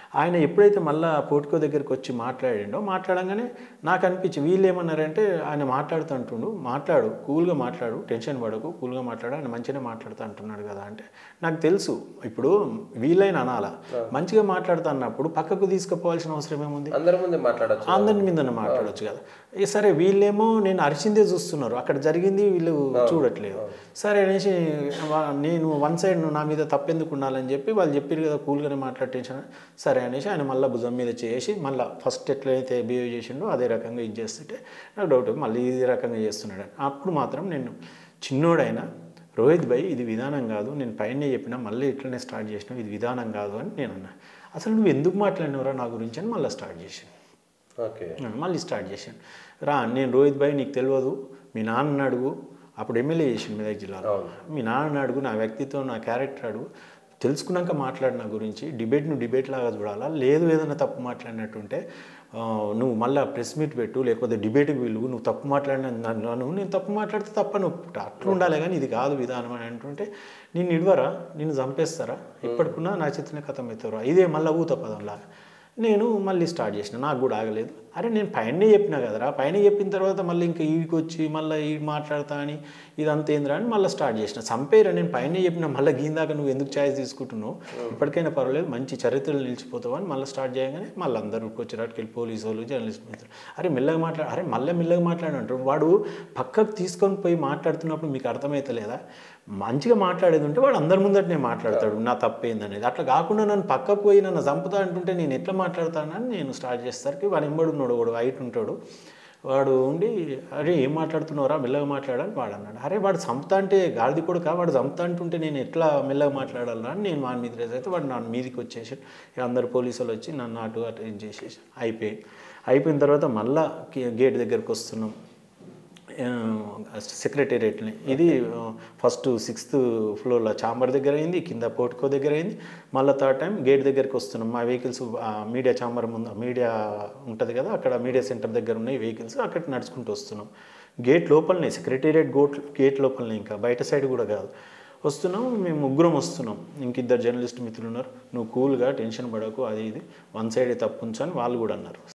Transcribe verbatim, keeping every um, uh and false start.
ఆయన ఎప్పుడైతే మళ్ళీ పోర్టికో దగ్గరికి వచ్చి మాట్లాడిండో మాట్లాడంగానే నాకు అనిపించి వీళ్ళు ఏమన్నారంటే ఆయన మాట్లాడుతూ అంటుండు మాట్లాడు కూల్గా మాట్లాడు టెన్షన్ పడకు కూల్గా మాట్లాడు ఆయన మంచిగా మాట్లాడుతూ అంటున్నాడు కదా అంటే నాకు తెలుసు ఇప్పుడు వీళ్ళైనా అనాలా మంచిగా మాట్లాడుతా అన్నప్పుడు పక్కకు తీసుకుపోవాల్సిన అవసరం ఏముంది అందరి ముందే మాట్లాడచ్చు అందరి మీద మాట్లాడవచ్చు కదా సరే వీళ్ళేమో నేను అరిచిందే చూస్తున్నారు అక్కడ జరిగింది వీళ్ళు చూడట్లేదు సరే అనేసి నేను వన్ సైడ్ నా మీద తప్పెందుకు ఉండాలని చెప్పి వాళ్ళు చెప్పారు కదా కూల్గానే మాట్లాడే టెన్షన్ సరే అనేసి ఆయన మళ్ళీ భుజం మీద చేసి మళ్ళీ ఫస్ట్ ఎట్లయితే బిహేవ్ చేసిండో అదే రకంగా ఇది చేస్తుంటే నాకు డౌట్ మళ్ళీ ఇదే రకంగా చేస్తున్నాడు అప్పుడు మాత్రం నేను చిన్నోడైనా రోహిత్ భాయ్ ఇది విధానం కాదు నేను పైన చెప్పినా మళ్ళీ ఇట్లనే స్టార్ట్ చేసినా ఇది విధానం కాదు అని నేను అన్నా అసలు నువ్వు ఎందుకు మాట్లాడినవరా నా గురించి అని మళ్ళీ స్టార్ట్ చేశాను ఓకే మళ్ళీ స్టార్ట్ చేశాను రా నేను రోహిత్ భాయ్ నీకు తెలియదు మీ నాన్న అడుగు అప్పుడు ఎమ్మెల్యే చేసిండు మెదక్ జిల్లాలో మీ నాన్న అడుగు నా వ్యక్తిత్వం నా క్యారెక్టర్ అడుగు తెలుసుకున్నాక మాట్లాడు నా గురించి డిబేట్ను డిబేట్ లాగా చూడాలా లేదు ఏదైనా తప్పు మాట్లాడినట్టుంటే నువ్వు మళ్ళీ ప్రెస్ మీట్ పెట్టు లేకపోతే డిబేట్కి వెళ్ళు నువ్వు తప్పు మాట్లాడిన నన్ను నేను తప్పు మాట్లాడితే తప్ప నువ్వు అట్లా ఉండాలి కానీ ఇది కాదు విధానం అని అంటుంటే నేను ఇడవరా నేను చంపేస్తారా ఇప్పటికున్నా నా చిత్రనే కథం అవుతారా ఇదే మళ్ళీ ఊత పదంలాగా నేను మళ్ళీ స్టార్ట్ చేసిన నాకు కూడా ఆగలేదు అరే నేను పైన చెప్పినా కదరా పైన చెప్పిన తర్వాత మళ్ళీ ఇంకా ఈడికి వచ్చి మళ్ళీ ఈ మాట్లాడతా అని ఇదంతా ఏందిరా అని మళ్ళీ స్టార్ట్ చేసిన చంపేరా నేను పైన చెప్పిన మళ్ళీ గీందాక నువ్వు ఎందుకు ఛాయిస్ తీసుకుంటున్నావు ఇప్పటికైనా పర్వాలేదు మంచి చరిత్రలు నిలిచిపోతావు అని మళ్ళీ స్టార్ట్ చేయగానే మళ్ళీ అందరూ వచ్చేటట్టుకు వెళ్ళి పోలీసు వాళ్ళు జర్నలిస్ట్ మిత్రులు అరే మెల్లగా మాట్లాడు అరే మళ్ళీ మెల్లగా మాట్లాడంటారు వాడు పక్కకు తీసుకొని పోయి మాట్లాడుతున్నప్పుడు మీకు అర్థమవుతలేదా మంచిగా మాట్లాడేది ఉంటే వాడు అందరి ముందటనే మాట్లాడతాడు నా తప్పేందనేది అట్లా కాకుండా నన్ను పక్కకు పోయి నన్ను చంపుతా అంటుంటే నేను ఎట్లా మాట్లాడతానని నేను స్టార్ట్ చేసేసరికి వాడు ఎంబడి ఉన్నాడు వాడు హైట్ ఉంటాడు వాడు ఉండి అరే ఏం మాట్లాడుతున్నావురా మెల్లగా మాట్లాడాలని వాడు అన్నాడు అరే వాడు చంపుతా అంటే గాడిది కూడా కా వాడు చంపుతా అంటుంటే నేను ఎట్లా మెల్లగా మాట్లాడాలా అని నేను వాడి మీద రేజ్ అయితే వాడు నా మీదకి వచ్చేసి అందరు పోలీసులు వచ్చి నన్ను అటు అటు ఇది చేసేసి అయిపోయి అయిపోయిన తర్వాత మళ్ళీ గేట్ దగ్గరికి వస్తున్నాం సెక్రటేరియట్ని ఇది ఫస్ట్ సిక్స్త్ ఫ్లోర్లో చాంబర్ దగ్గర అయింది కింద పోర్టికో దగ్గర అయింది మళ్ళీ థర్డ్ టైం గేట్ దగ్గరికి వస్తున్నాం మా వెహికల్స్ మీడియా చాంబర్ ముందు మీడియా ఉంటుంది కదా అక్కడ మీడియా సెంటర్ దగ్గర ఉన్నాయి వెహికల్స్ అక్కడ నడుచుకుంటూ వస్తున్నాం గేట్ లోపలనే సెక్రటేరియట్ గోట్ గేట్ లోపలనే ఇంకా బయట సైడ్ కూడా కాదు వస్తున్నాం మేము ముగ్గురం వస్తున్నాం ఇంక ఇద్దరు జర్నలిస్ట్ మిత్రులు ఉన్నారు నువ్వు కూల్గా టెన్షన్ పడకు అది ఇది వన్ సైడే తప్పు ఉంచని వాళ్ళు కూడా అన్నారు